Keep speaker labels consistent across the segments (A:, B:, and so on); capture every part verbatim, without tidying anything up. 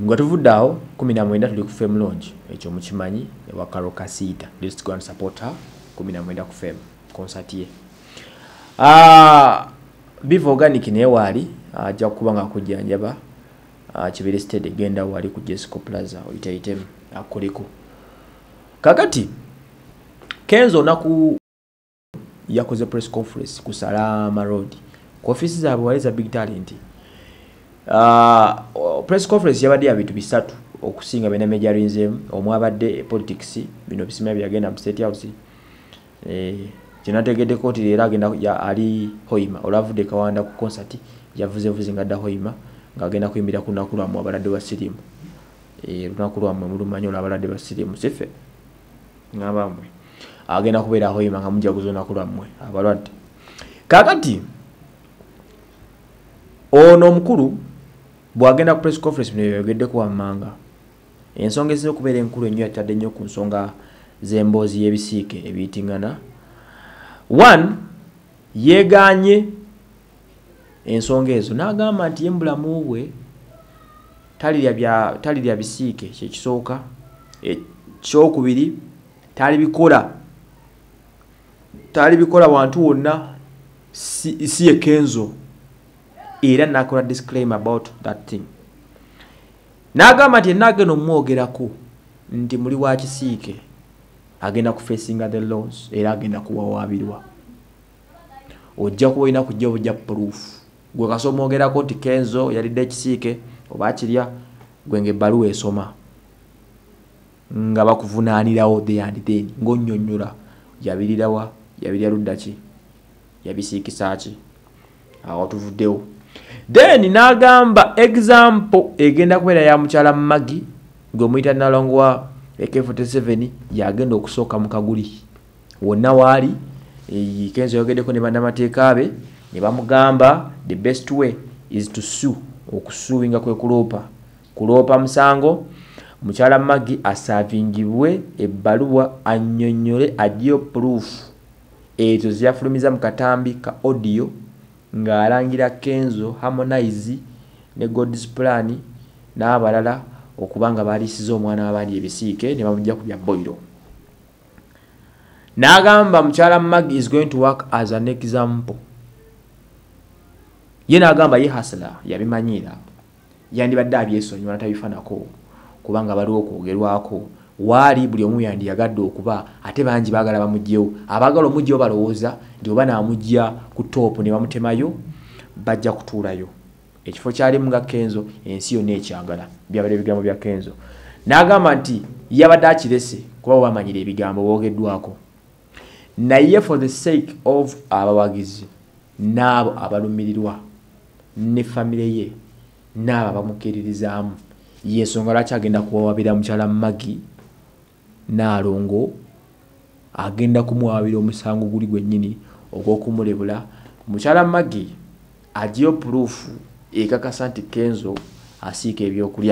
A: Nga tuvudde awo kumi na mwenda tuli ku Fem Lounge ekyo mukimanyi ewa Karo Kasita. Let's go and support her. kumi na mwenda ku Fem concert ye. Ah Beef Organic ne wali ajja kuba nga kujjanjaba Kibiri State genda wali ku Jesco Plaza oyitayitemu akoliko. Kakati Kenzo naku yakoze press conference ku Salama Road ku offices zaabwe wali za Big Talent. Uh, press conference yabadde ya bitu bisatu okusinga bena majorinze omwabadde politics bino bisimya byagenda mu State House. Eh kinategedde koti leero agenda ya ali Hoima olavudde Kawanda ku concert yavuze vuze ngadda Hoima ngagenda kuyimbira ku nakulu amu abalade ba sirimu. Eh nakulu amu mulumanyo abalade ba sirimu sife ngabamwe agenda kubeera Hoima nga mujja kuzona nakulu amu abalade. Kakati ono mukulu bwagenda ku press conference bino yogedde ku amanga ensonga ezo kubeera enkulu ennyo yatadde nnyo ku nsonga z'emboozi y'ebisiike ebiyitingana. One yeganye ensonga ezo n'agamba nti embulamu bwe talirya bya talirya bisiike kyekisooka ekyokubiri tali bikola tali bikola wantu wonna si, si Kenzo era nakola disclaimer about that thing. Nagamba nti nageno mwogerako nti muli wa kisiike agenda ku facing the laws era agenda kuwawabirwa. Ojja kuwina kujja bujja proof. Gwe kasoma ogerako nti Kenzo yalidde kisiike oba kirya gwenge baluwa esoma nga bakuvunaanirawo the and then ng'onnyonnyola yabirirawa yabirya luddaki yabisiikisa ki awo tuvuddewo. Then nagamba example egenda kubeera ya mukyala Magi gwe muyita Nalongwa A K forty-seven yagenda okusooka mu Kaguli wonna waali. E, Kenzo yogeddeko ne bannamateeka be ne bamugamba the best way is to sue. Okusuwinga kwe kuloopa kuloopa musango. Mukyala Magi asavingibwe ebbaluwa annyonnyole agiyo proof ezo ziyafulumiza mu katambi ka audio ng'alangira Kenzo Harmonize ne God's Plan n'abalala okubanga balisiza omwana w'abandi ebisiike ne bamujja ku bya boiro. N'agamba mukyala Magi is going to work as an example. Ye n'agamba ye hasla yabimanyira yandibadde abyesonyiwa natabifanako kubanga baliwo okwogerwako wali buli omu yandiyagadde okuba ate bangi baagala bamugyewo abaagala omugyewo balowooza nti oba naamugya ku topu ne bamutemayo bajja kutuulayo ekifo kyalimu nga Kenzo ensi yonna ekyagala byabadde ebigambo bya Kenzo. N'agamba nti yabadde akirese kuba bamanyira ebigambo boogeddwako naye for the sake of abawagizi n'abo abalumirirwa ne famire ye n'abo abamukiririzaamu yensonga lwaki agenda kuwawabira mukyala Magi Nalongo agenda kumuwabira omusango guli gwennyini ogw'okumulebula. Mukyala Magi agiyo proof ekakasa nti Kenzo asiika ebyokulya.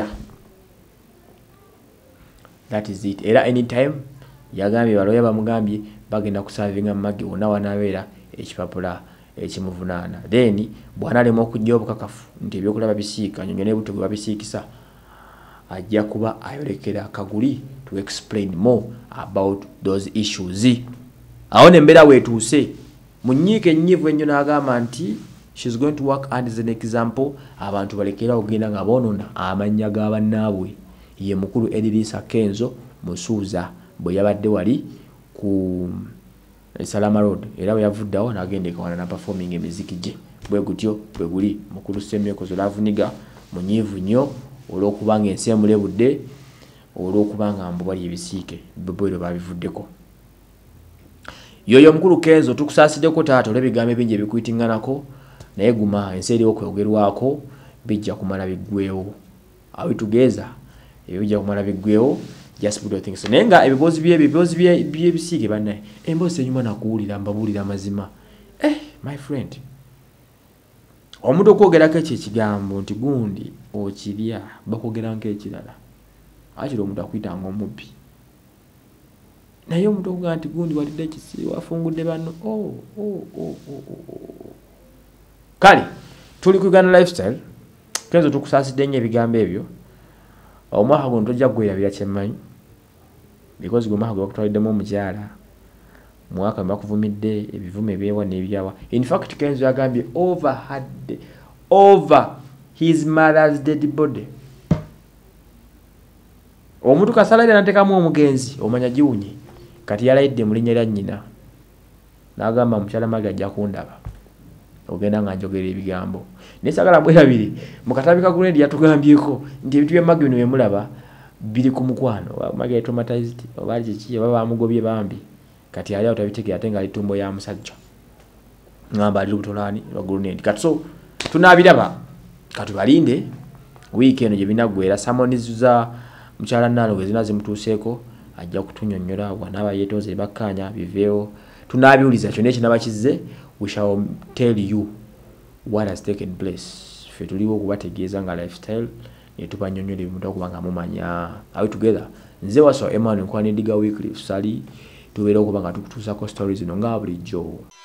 A: That is it. Era anytime yagambye baloya bamugambye bagenda kusavinga Magi wonna wanaabeera ekipapula ekimuvunaana. Then bw'anaalema okujja obukakafu nti ebyokulya babisiika nyonyo n'ebutto bwe babisiikisa ajja kuba ayolekera Kaguli to explain more about those issues. Awo nembeera weetuuse munyiike ennyivu ennyo n'agamba nti she's going to work as an example. Abantu balekera okugenda nga boonona amannya ga bannaabwe. Ye mukulu Edirisa Kenzo Musuuza bwe yabadde wali ku Salama Road era bwe yavuddawo n'agenda ekawana na performing emiziki gye bwe gutyo bwe guli. Mukulu Semyekozo Lavuniga munyiivu nnyo olw'okubanga ensi emulebudde olw'okubanga mbu bali ebisiike bwebwero babivuddeko. Yoyo mukulu Kenzo tukusaasideko taata olw'ebigambo ebingi ebikuyitinganako naye guma ensi eriwo kweyogerwako bijja kumala biggweewo. Abitugeeza ebyo bijja kumala biggweewo. Just put your things. Naye nga ebibozi by'ebibozi by'ebisiike bannaye emboozi enyuma nakuwulira mbabuulira amazima. Eh my friend omuntu okwogerako ekyo ekigambo nti gundi okirya bakwogera nk'ekirala akiri omuntu akuyitanga omubbi naye omuntu okugaa nti gundi walidde ekisi wafungudde banno oh, oh, oh, oh, oh. Kale tuli ku Uganda Lifestyle Kenzo tukusaasidde nnyo ebigambo ebyo omwaka guno tojja gwirabira kyemmanyi because gwe mwaka gwe bakutwaliddemu omukyala mwaka bakuvumidde ebivume byewa n'ebyawa. In fact Kenzo yagambye over had over his mother's dead body. Omuntu kasala n'atekamu omugenzi omanya giwunye kati yalayidde mu linnya lya nnyina n'agamba mukyala mage ajja kundaba ogenda nga njogera ebigambo naye sagala bwerabire mu katabi ka Gulendi yatugambyeko nti ebintu bya mage bino bemulaba biri ku mukwano mage traumatized oba kiki baba bamugobye bambi kati ali otabitegera ate nga ali tumbo ya musajja ngamba ali butolani lwa Gulendi kati so tunabiraba kati balinde weekend gye binagwera samonizuza mukyala nalo wezina zimutuseeko ajja kutunyonnyola wanaba yetoze bakanya biveo tunabiuliza kyone kinaba kizze we shall tell you what has taken place fe tuliwo kubategeeza nga lifestyle netubanyonnyola ebintu okubanga mumanya are we together nze waso Emmanuel Nkwanediga weekly sali tubeera okuba nga tukutuusako stories zino nga bulijjo.